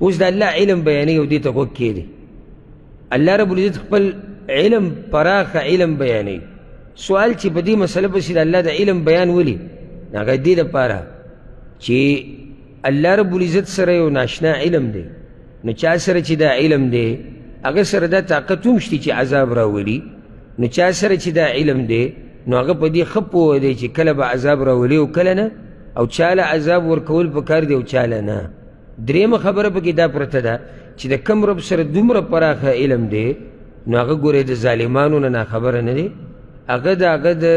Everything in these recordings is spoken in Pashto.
اوس د الله علم بیانوي او دې ته غوږ کېږدي. الله رب العزت خپل علم پراخه علم بیانوي. سوال چې په دې مسله پسې د الله د علم بیان ولي؟ هغه دې دپاره چې الله رب العزت سره یو ناشنا علم دی، نو چا سره چې دا علم دی هغه سره دا طاقت هم شته چې عذاب راولي، نو چا سره چې دا علم دی نو هغه په دې ښه پوه دی چې کله به عذاب راولي او کله نه، او چاله عذاب ورکول پکار دی او چاله نه. درېیمه خبره پکې دا پرته ده چې د کم رب سره دومره پراخه علم دی نو هغه ګورئ د ظالمانو نه ناخبره نه دی، هغه د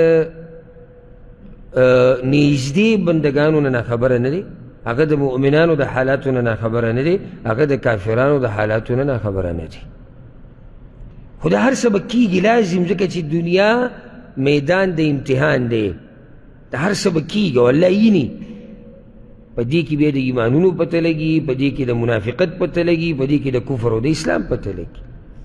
نږدې بندګانو نه ناخبره نه دی، هغه د مؤمنانو د حالاتو نه ناخبره نه دی، هغه د کافرانو د حالاتو نه ناخبره نه دی. خو دا هر څه به کېږي لازم، ځکه چې دنیا میدان د امتحان دی، دا هر څه به کېږي او الله ویني. په دې کې بیا د ایمانونو پته لګي، په دې کې د منافقت پته لګي، په دې کې د کفر او د اسلام پته لګي.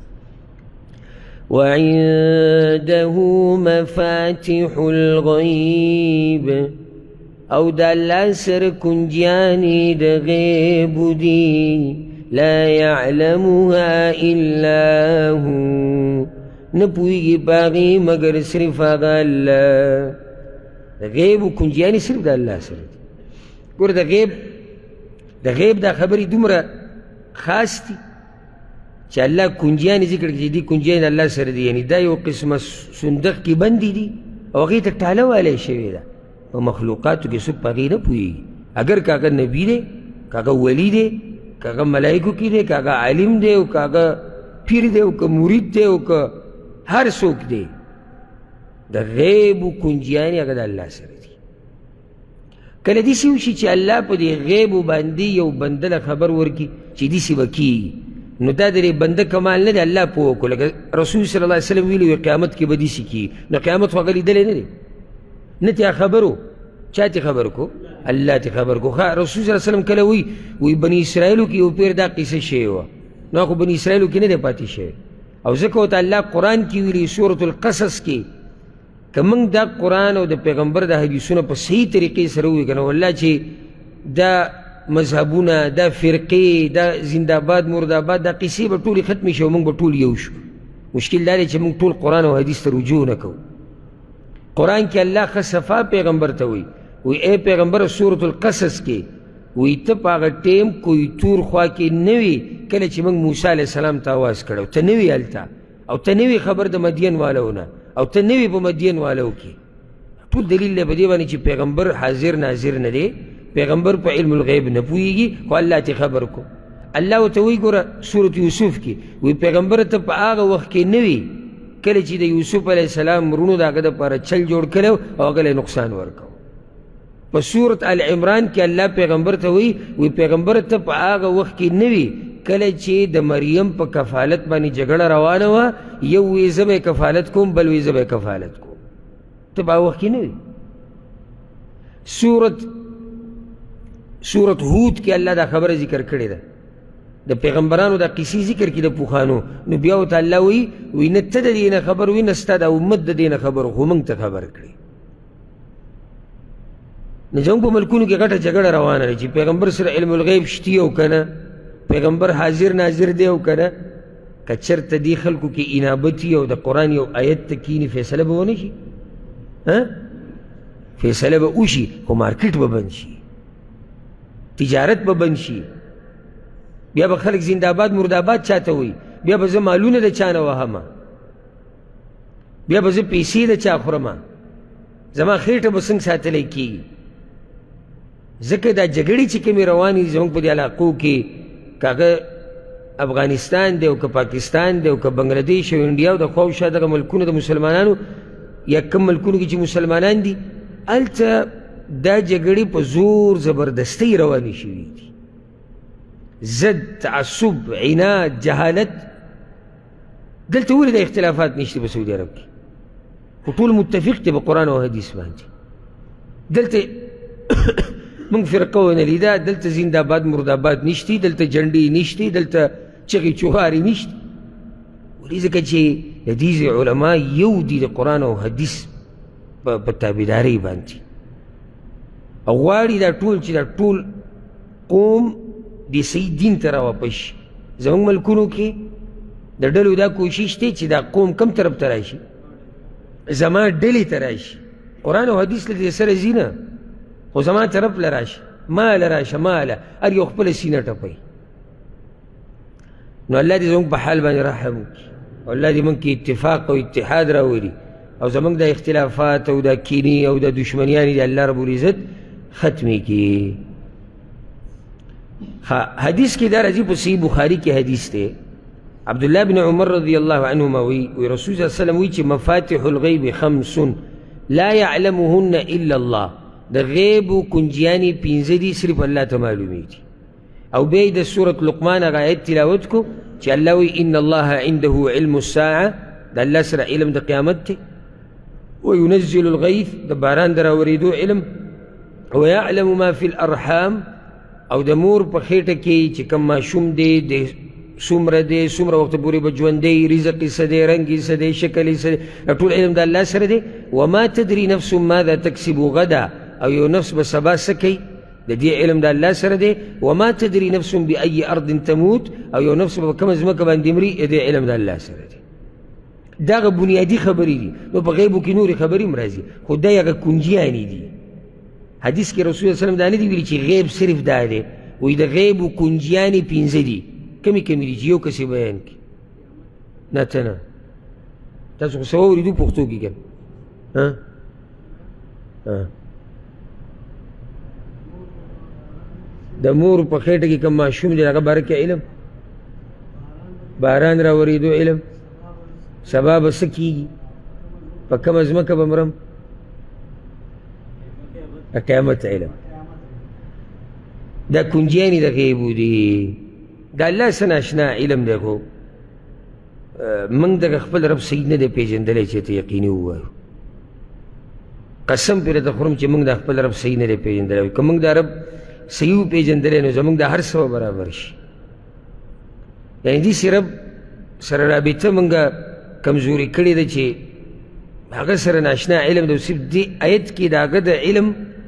وعنده مفاتح الغیب، او د الله سره کنجیانې د غیب دي، لا يعلمها الا هو، نه پوهېږي په هغې مګر صرف هغه الله. د غیب و کنجیانې صرف د الله سره دي. ګوره د غیب دا خبرې دومره خاص دي چې الله کنجیانې ذکر کړي چې دي کنجیانې د الله سره دي، یعنې دا یو قسمه صندوق کې بندې دي او هغې ته ټاله والی شوې ده. په مخلوقاتو کې څوک په هغې نه پوهېږي، اگر که هغه نبي دی، که هغه ولي دی، که هغه ملایکو کې دی، که هغه عالم دی، او که هغه پیر دی، او که مرید دی، او که هر څوک دی، د غیب و کنجیانې هغه د الله سره دي. کله داسې وشي چې الله په دې غیب باندې یو بنده له خبر ورکړي چې داسې به کېږي، نو دا د دې بنده کمال نه دی، الله پوه کړو. لکه رسول صلی الله علیه وسلم ویلي وي قیامت کې به داسې کېږي، نو قیامت خو هغه لیدلی نه دی، نه تې خبرو. چا تې خبر کو؟ الله تې خبر کو. رسول صلی الله علیه وسلم کله وی بني اسرائیلو کې یو پیر دا قصه شوې وه، نو خو بني اسرائیلو کې نه دی پاتې شوی، او ځکه ورته الله قرآن کې ویلي سورة القصص کې که موږ دا قرآن او د پیغمبر د حدیثونه په صحیح طریقې سره ووایو که نه والله چې دا مذهبونه، دا فرقې، دا زنده‌باد مرده‌باد، دا قصې به ټولې ختمې شي او موږ به ټول یو شو. مشکل دا دی چې موږ ټول قرآن او حدیث ته رجوع نه کوو. قرآن کې الله ښه صفا پیغمبر ته وایي، ای پیغمبر سورة القصص کې وایي ته په هغه ټیم کوی تور خوا کې نه وي کله چې موږ موسی علیه السلام ته آواز کړی، ته نه وي هلته، او ته نه وي خبر د مدین والو نه، او ته نه وي په مدین والو کې. ټول دلیل دی په دې باندې چې پیغمبر حاضر ناظر نه دی، پیغمبر په علم الغیب نه پوهېږي، خو الله ته خبر کو. الله ورته وایي ګوره سورة یوسف کې وایي پیغمبر ته په هغه وخت کې نه وي کله چې د یوسف علیه السلام مرونو د هغه دپاره چل جوړ کړی او هغه له نقصان ورکو. په سورة ال عمران کې الله پیغمبر ته وایي پیغمبر ته په هغه وخت کې نه وي کله چې د مریم په کفالت باندې جګړه روانه وه، یو وایي زه به یې کفالت کوم، بل وایي زه به یې کفالت کوم، ته په هغه وخت کې نه وي. سورة هود کې الله دا خبره ذکر کړې ده، د پیغمبرانو دا قصې ذکر کړي د پوخانو، نو بیا ورته الله وایي نه ته د دې نه خبر وي نه ستا د امت د دې نه خبر، خو موږ ته خبر کړي. نو زموږ په ملکونو کې غټه جګړه روانه ده چې پیغمبر سره علم الغیب شتي او که نه، پیغمبر حاضر ناظر دی او که نه. که چېرته دې خلکو کې انابت وي او د قرآن یو آیت ته کښېني فیصله به ونه شي، فیصله به وشي خو مارکیټ به بند شي، تجارت به بند شي، بیا به خلک زنده‌باد مرده‌باد چاته وایي، بیا به زه مالونه د چا نه وهمه، بیا به زه پیسې د چا خورمه، زما خېټه به څنګه ساتلی کېږي. ځکه دا جګړې چې کومې روانې دي زموږ په دې علاقو کې، که هغه افغانستان دی او که پاکستان دی او که بنګلادیش او انډیا او د خوا او شا دغه ملکونه د مسلمانانو یا کوم ملکونو کې چې مسلمانان دي، هلته دا جګړې په زور زبردستۍ روانې شوي دي. ضد، تعصب، عناد، جهالت. دلته ولې د اختلافات نشته په سعودي عرب کې؟ خو ټول متفق دي په قرآن او حدیث باندې. دلته موږ فرقه ونه لیده، دلته زنده‌باد مرده‌باد نشتی، دلته جنډې نشتی، دلته چغې چوغارې نشتی. ولې؟ ځکه چې د دې علما یو دي د قرآن او حدیث په تابعدارۍ باندې، او غواړي دا ټول چې دا ټول قوم دی صحیح دین ته راواپس شي. زموږ ملکونو کې د ډلو دا کوشش دی چې دا قوم کم طرف ته راشي، زما ډلې ته راشي. قرآن او حدیث له دې سره ځي نه، خو زما طرف له راشي، ما له راشه، ما له هر یو خپله سینه ټپوي. نو الله دې زموږ په حال باندې رحم وکړي او الله دې موږ کې اتفاق او اتحاد راولي او زموږ د اختلافات او د کینې او د دشمنیانې د الله رب العزت ختمې کړي. حدیث کې دا راځي، په صحیح بخاري کې حدیث دی، عبدالله بن عمر رضی الله عنهما وی رسول صلی الله علیه وسلم وی چې مفاتح الغیب خمس لا يعلمهن الا الله. د غیب کنجیانې پنځه دي، صرف الله ته معلومیږي. او بیا د سورة لقمان هغه آیت تلاوت کو چې الله وی ان الله عنده علم الساعه، د الله سره علم د قیامت دی. وينزل الغیث، د باران د راورېدو علم. ويعلم ما في الارحام، او د مور په خېټه کې چې کوم ماشوم دی د څومره دی، څومره وخت پورې به ژوندی، رزق یې څه دی، رنګ یې څه دی، شکل یې څه دی، ټول علم د الله سره دی. وما تدري نفس ماذا تکسب غدا، او یو نفس به سبا څه کوي، د دې علم د الله سره دی. وما تدري نفس بأي ارض تموت، او یو نفس به کومه ځمکه باندې مري، د علم د الله سره دی. دغه بنیادي خبرې دي. نو په غیبو کې نورې خبرې هم راځي، خو دا هغه کنجیانې دي. حدیث کې رسول الله صلی الله علیه وسلم دا نه دي ویلي چې غیب صرف دا دی، وایي د غیبو کنجیانې پنځه دي. کمی کمی دي چې یو کس یې بیان کړي. نه ته نه، تاسو خو څه واورېدو پښتو کې که د مور په خېټه کې کوم ماشوم دی هغه باره کې علم، باران راورېدو علم، سبا به څه کېږي، په کومه ځمکه به مرم، د قیامت علم. دا کنجیانې د غیبو دي، د الله څه ناشنا علم دی. خو موږ دغه خپل رب صحیح نه دی پېژندلی چې ته یقیني ووایو. قسم پرې ته خورم چې موږ د خپل رب صحیح نه دی پېژندلی. که موږ د رب صحیح وپېژندلی نو زموږ د هر څه به برابر شي. یعنې داسې رب سره رابطه موږ کمزوري کړې ده چې هغه سره ناشنا علم دی. صرف دې آیت کې د هغه د علم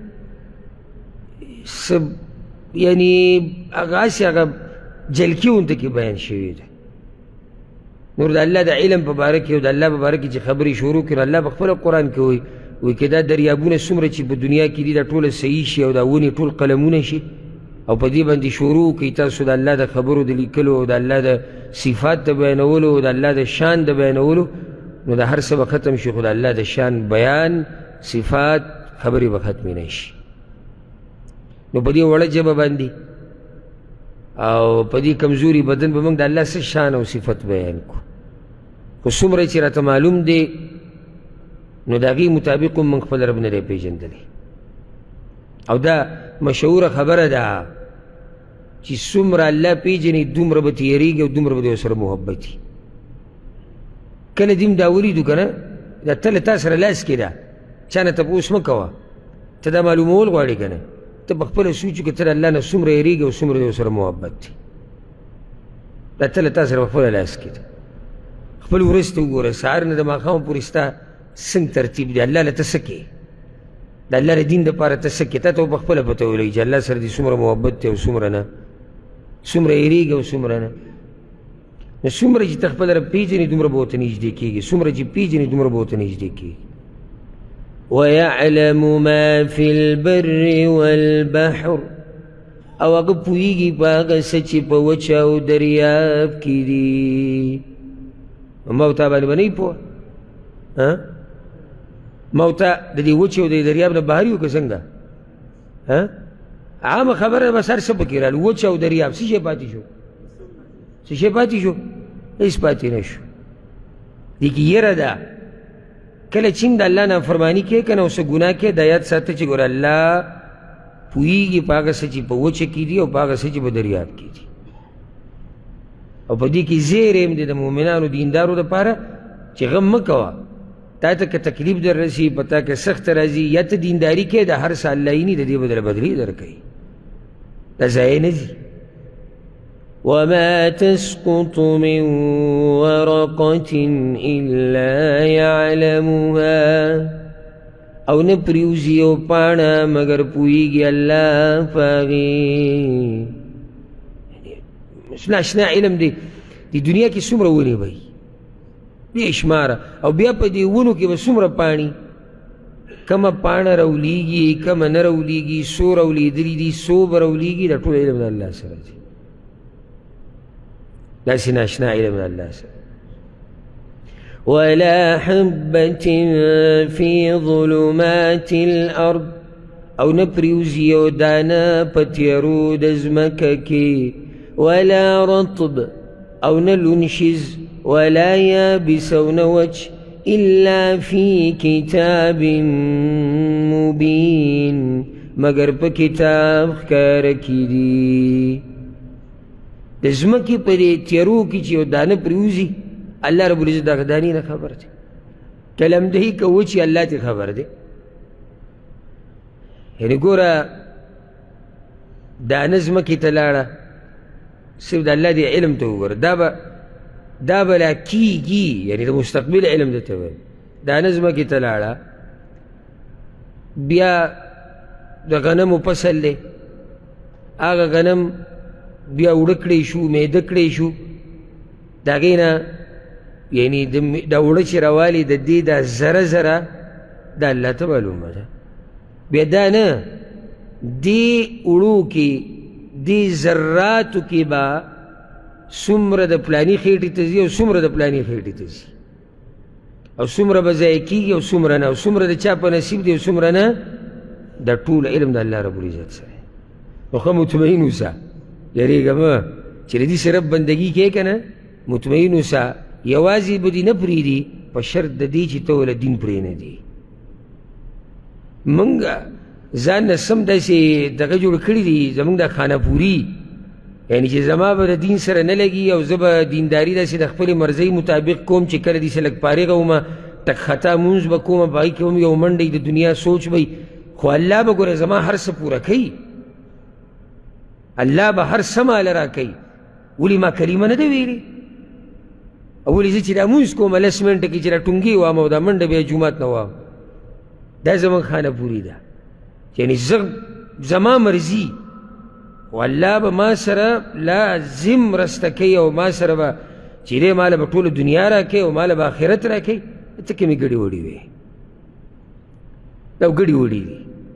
څه یعنې هغه هسې هغه جلکي غونته کې بیان شوي ده. نور د الله د علم په باره کې او د الله په باره کې چې خبرې شروع کړي، الله په خپله قرآن کې وایي که دا دریابونه څومره چې په دنیا کې دي دا ټوله صحیح شي او دا ونې ټول قلمونه شي او په دې باندې شروع کوي تاسو د الله د خبرو د لیکلو او د الله د صفات د بیانولو او د الله د شان د بیانولو، نو د هر څه به ختم شي، خو د الله د شان بیان، صفات، خبرې به ختمې نه شي. نو په دې وړه ژبه باندې او په دې کمزوري بدن به موږ د الله څه شان او صفت بیان کړو. خو څومره چې راته معلوم دی نو د هغې مطابق هم موږ خپل رب نه دی پېژندلی. او دا مشهوره خبره ده چې څومره الله پېژني دومره به تېرېږي او دومره به د ورسره محبت وي. کله دې هم دا ولیدو که نه، دا تله تا سره لاس کې ده، چا نه تپوس مه کوه، ته دا معلومول غواړې که نه، ته په خپله سوچ وکړه ته د الله نه څومره یېرېږي او څومره د ورسره محبت دی. دا تله تا سره په خپله لاس کې ده. خپل ورځ ته وګوره، سهار نه د ماښامه پورې ستا څنګه ترتیب دی، الله له ته څه کوې، د الله د دین دپاره ته څه کوې، تا ته به پخپله پته ولګي چې الله سره دې څومره محبت دی او څومره نه، څومره یېرېږي او څومره نه. نو څومره چې ته خپل رب پېژنې دومره به ورته نږدې کېږي، څومره چې پېژنې دومره به ورته نږدې کېږي. وَيَعْلَمُ مَا فِي الْبَرِّ وَالْبَحْرِ، او هغه پوهېږي په هغه څه چې په وچه او دریاب کې دي. ما او تا باندې به نه یې پوه، ما او تا د دې وچې او د دریاب نه بهر یو که څنګه؟ عامه خبره بس هر څه پکې رالو، وچه او دریاب څه شی پاتې شو؟ څه شی پاتې شو؟ هېڅ پاتې نه شو. دې کې یره ده کله چې د الله نافرماني کوې که نه او څه ګناه کوې، دا یاد ساته چې ګوره الله پوهېږي په هغه څه چې په وچه کې دي او په هغه څه چې په دریاب کې دي. او په دې کې زیری هم دی د مؤمنانو دیندارو دپاره چې غم مه کوه، تا ته که تکلیف در رسي، په تا که سخت راځي، یا ته دینداري کوې د هر څه الله یې ني د دې به درله بدلې درکوي، دا ضایع نه ځي. وما تسقط من ورقة إلا يعلمها، او نه پریوزي یو پاڼه مګر پوهېږي الله په هغې. ناشنا علم دی دنیا کې څومره ونې به وي بې شماره او بیا په دې ونو کې به څومره پاڼې کمه پاڼه راولیږي کمه نه راولیږي څو راولیدلي دي څو به راولیږي دا ټول علم د الله سره دی داسې ناشنا علم د الله سره ولا حبة في ظلمات الأرض او نپریوزی یو دانا پتیرو دزمکه کی ولا رطب او نلنشز ولا يابس او نوچ إلا في كتاب مبين مگر پا کتاب خکار کی دی دزمکی پا دی تیرو کی چی یو دانا پریوزی اللہ رب العزت دا غدانی نا خبر دی کلم دهی کوچی اللہ تی خبر دی یعنی گورا دا نظمکی تلاڑا صرف دا اللہ دی علم تو گورا دا بلا کی یعنی دا مستقبل علم دا تو دا نظمکی تلاڑا بیا دا غنم پسل لے آغا غنم بیا اڑکڑی شو میدکڑی شو دا گینا یعنی دا اڑچی روالی دا دی دا زر دا اللہ تا معلوم دا بیا دا نا دی اڑو کی دی ذراتو کی با سمر دا پلانی خیٹی تزی او سمر دا پلانی خیٹی تزی او سمر بزائی کی او سمر نا او سمر دا چاپا نصیب دی او سمر نا دا طول علم دا اللہ رب العزت سا او خواہ مطمئنو سا یریگا ما چلی دی سے رب بندگی کے کنا مطمئنو سا یوازی بدی نپری دی پا شرط دا دی چی تولا دین پرین دی منگا زان نسم دا سی دقا جوڑ کردی دی زمان دا خانہ پوری یعنی چی زمان با دا دین سر نلگی او زبا دینداری دا سی دا خپل مرزی مطابق کوم چی کردی سی لگ پاری گوما تک خطا مونز با کوم باقی کوم یو مندی دا دنیا سوچ بای خو اللہ با گوره زمان ہر سا پورا کئی اللہ با ہر سما لرا کئی ولی ما کریمہ ندا ویلی اولی زی چی دا مونز کوم لس منٹ کی چی دا ٹنگی وام او دا مند بیا جمعات نوام دا زمان خانہ پوری دا یعنی زمان مرزی واللہ با ما سر لازم رستکی او ما سر با چیرے مالا با طول دنیا را کئی او مالا با آخرت را کئی تکی میں گڑی وڑی وی دا گڑی وڑی دی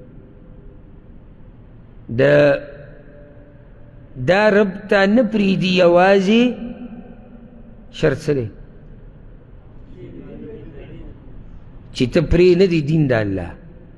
دا رب تا نپری دی آوازی شرط سلے چی تپری ندی دین دا اللہ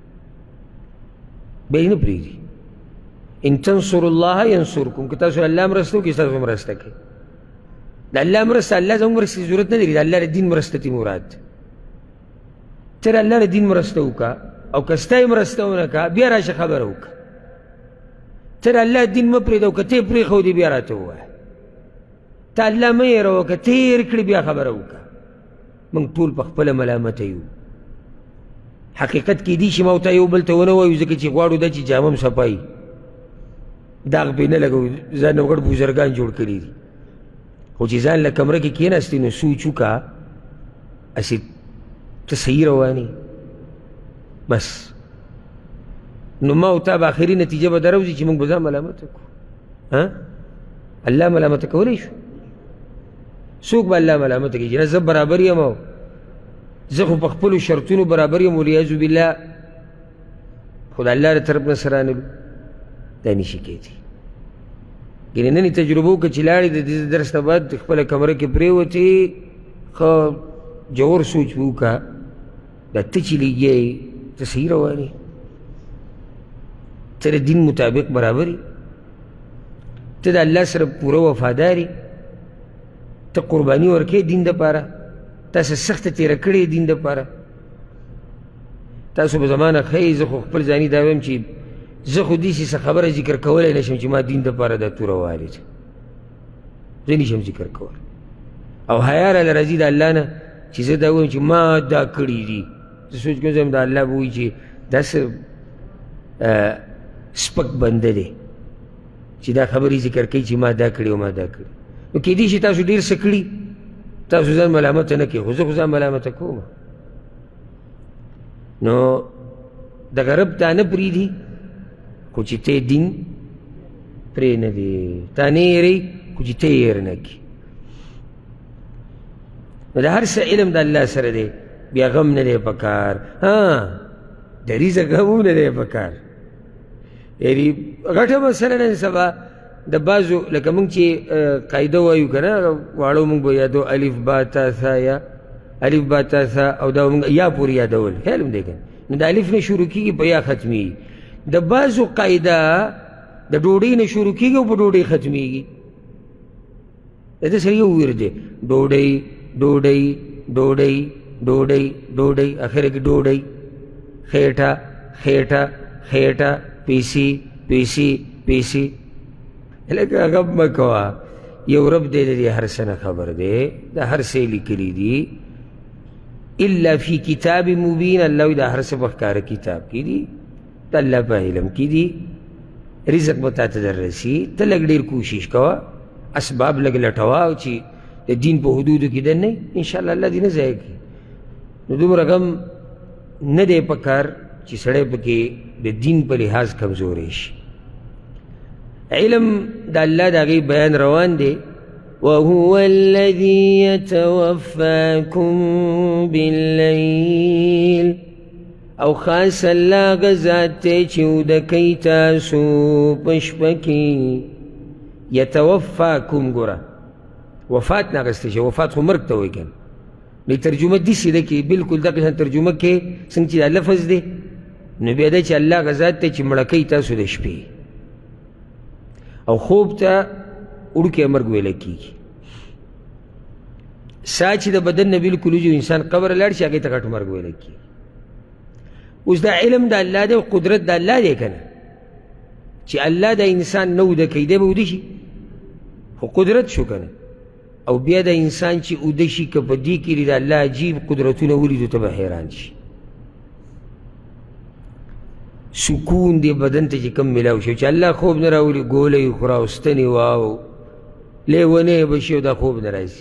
بے نپری دی ان تنصر اللہ ینصرکم کتا سر اللہ مرستو کستا سر مرستا کے دا اللہ مرستا اللہ زمان مرستی ضرورت نداری دا اللہ دین مرستا تی مراد تر اللہ دین مرستو کا او کستای مرستو نکا بیا راش خبر ہوکا تر اللہ دین مپری دو کتے پری خودی بیا راتو ہوا ہے تا اللہ میں رو کتیر کڑی بیا خبر ہوکا منگ طول پخپل ملامت یو حقیقت کی دیشی موتا یو بلتا ونوائیو زکی چی غوارو دا چی جامم سپائی داغ پی نلگو زانم گڑ بوزرگان جوڑ کری دی خو چی زان لکمرہ کی کین استی نو سوچو کا اسی تصحیح روانی بس نو موتا با آخری نتیجہ با دروزی چی منگ بزا ملامت کو اللہ ملامت کولی شو سوک با اللہ ملامت کی جنا زب برابر یماو زخو پخپلو شرطونو برابر یم ولیعزو باللہ خدا اللہ را طرف نصرانلو دانی شکیتی گنی ننی تجربو که چلاڑی دا درست بعد خپل کمرہ کے پریوتی خو جور سوچ بو کا دا تچلی گئی تصحیح روانی تر دین مطابق برابری تا دا اللہ سر پورا وفاداری تا قربانی ورکے دین دا پارا تا سا سخت تیرہ کڑی دین دا پارا تا سو بزمانہ خیلی زخو خپل زانی داویم چی زخو دیسی سا خبر ذکر کولی نشم چی ما دین دا پارا دا تورا والی چا زنی شم ذکر کول او حیار لرزی دا اللہ نا چی زد داویم چی ما دا کڑی دی سوچ کنزم دا اللہ بوئی چی دا سر سپک بنده دی چی دا خبری ذکر کئی چی ما دا کڑی و ما دا کڑی نو کی دیشی تاسو دیر سکڑی تاسو زن ملامت نکی خوزو زن ملامت کوما نو دا غرب تا نپری دی خو چی تے دین پری ندی تا نیری خو چې ته یې هېر نه کړي. نو د هر څه علم د الله سره دی، بیا غم نه دی پکار. د رزق غم هم نه دی پکار. یعنې غټه مسله نن سبا د بعضو لکه موږ چې قاعده وایو که نه، واړو موږ به یادو الف با تا ثا یا الف با تا ثا، او دا موږ یا پورې یادول، خیال هم دی که نو د الف نه شروع کېږي په یا ختمېږي. د بعضو قاعده د ډوډۍ نه شروع کېږي او په ډوډۍ ختمېږي. د ده سره یو ورد دی، ډوډۍ ډوډۍ ډوډۍ ډوډۍ ډوډۍ، اخر کې ډوډۍ، خېټه خېټه خېټه، پیسي پیسي پیسي. لکه غم مه کوه، یو رب دی د دې هر څه نه خبر دی، د هر څه یې لیکلي دي. الا فی کتاب مبین، الله وایي دا هر څه په ښکاره کتاب کې دي، د الله په علم کې دي. رزق به تا ته در رسي، ته لږ ډېر کوشش کوه، اسباب لږ لټوه، او چې د دین په حدودو کې دننه انشاءالله الله دې نه ضایع کړي. نو دومره غم نه دی پکار چې سړی پکې د دین په لحاظ کمزوری شي. علم د الله د هغې بیان روان دی. وهو الذي يتوفاكم بالليل، او خاص الله هغه ذات دی چې وده کوي تاسو په شپه کې. یتوفاکم، ګوره وفات نه اخیستی شي، وفات خو مرګ ته وایي که نه. ترجمه داسې ده کې بلکل دغه شان ترجمه کې څنګه چې دا لفظ دی، نو بیا دی چې الله هغه ذات دی چې مړه کوي تاسو د شپې، او خوب ته وړوکی مرګ ویلی کېږي. سا چې د بدن نه بلکل وځي انسان قبر لاړ شي، هغې ته غټ مرګ ویلی کېږي. اوس دا علم د الله دی او قدرت د الله دی که نه، چې الله د انسان نه وده کوي دی به وده شي، خو قدرت شو که نه. او بیا د انسان چې وده شي که په دې کې د الله عجیب قدرتونه ولیدو ته به حیران شي. سکون دی بدن ته چې کم میلاو شي، چې الله خوب نه راولي، ګوله یې خورا او ستنې واو لیونی به شي او دا خوب نه راځي.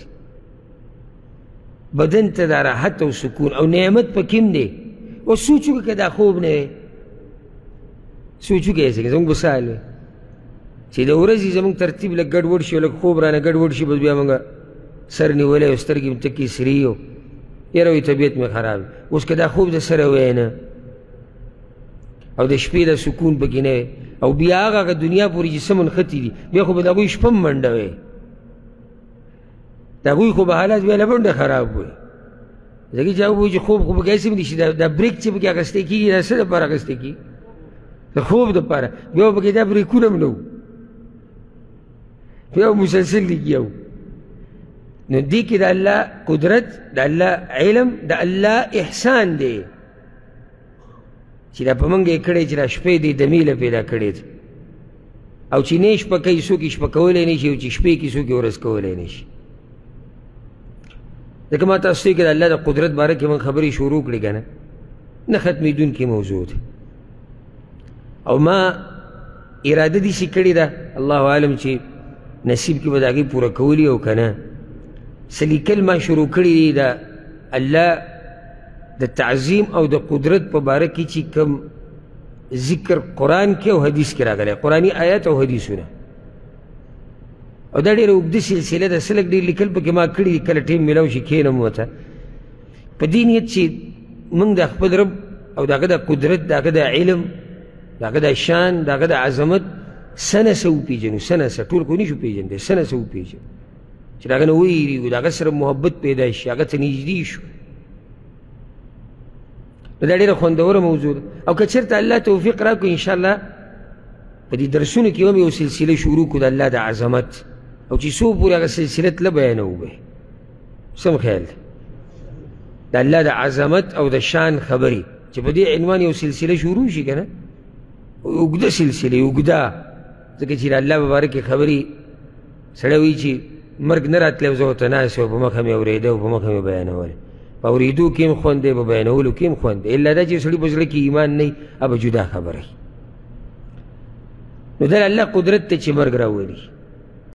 بدن ته دا راحت او سکون او نعمت په کوم دی. اوس سوچ وکړه که دا خوب نه وی، سوچ وکړه چې زموږ به څه حال وی چې د ورځې زموږ ترتیب لږ ګډوډ شي او لږ خوب رانه ګډوډ شي، بس بیا موږ سر نیولی او سترګې مې تکې سرې او یاره وایي طبیعت مې خراب. اوس که دا خوب د سره وی نه او د شپې د سکون پکې نه وی، او بیا هغه دنیا پورې چې څه منختې دي، بیا خو به د هغوی شپه هم منډه وی، د هغوی خو به حالات بیا له منډه خراب وی. ځکه چې هغه وایي چې خوب خو پکې هسې هم دي چې دا بریک چې پکې اخیستی کېږي دا څه دپاره اخیستی کېږي؟ د خوب دپاره. بیا پکې دا بریکونه هم نه وو، بیا مسلسل لګیا وو. نو دې کې د الله قدرت، د الله علم، د الله احسان دی چې دا په موږ یې کړی چې دا شپې دی دمې له پیدا کړې ده، او چې نه یې شپه کوي څوک یې شپه کولی نه شي، او چې شپې کې څوک یې ورځ کولی نه شي. ځکه ما تاسو ته کې د الله د قدرت باره کې موږ خبرې شروع کړې که نه، نه ختمېدونکې موضوع ده. او ما اراده داسې کړې ده، الله عالم چې نصیب کې به د هغې پوره کولی او که نه. څه لیکل ما شروع کړي دي د الله د تعظیم او د قدرت په باره کې چې کوم ذکر قرآن کې او حدیث کې راغلی، قرآني آیات او حدیثونه. او دا ډېره اوږده سلسله ده، څه لږ ډېر لیکل پکې ما کړي دي، کله ټیم میلاو شي کښېنم ورته په دې نیت چې موږ د خپل رب او د هغه د قدرت، د هغه د علم، د هغه د شان، د هغه د عظمت څه نه څه وپېژنو. څه نه څه ټول خو نه شو پېژندی، څه نه څه وپېژنو چې د هغه نه وویرېږو، د هغه سره محبت پیدا شي، هغه ته نږدې شو. نو دا ډېره خوندوره موضوع ده. او که چېرته الله توفیق راکړو انشاءالله په دې درسونو کې هم یو سلسله شروع کړو د الله د عظمت، او چې څو پورې هغه سلسله تله بیانوو به سم خیال ده، د الله د عظمت او د شان خبرې چې په دې عنوان یو سلسله شروع شي که نه، اوږده سلسله اوږده. ځکه چې د الله په باره کې خبرې سړی وایي چې مرګ نه راتلی، زه ورته ناست و په مخه مې اورېده او په مخه مې بیانول، په اورېدو کې هم خوند دی، په بیانولو کې هم خوند دی، الا دا چې سړي په زړه کې ایمان نه وي هغه جدا خبره. نو دا الله قدرت ته چې مرګ راولي.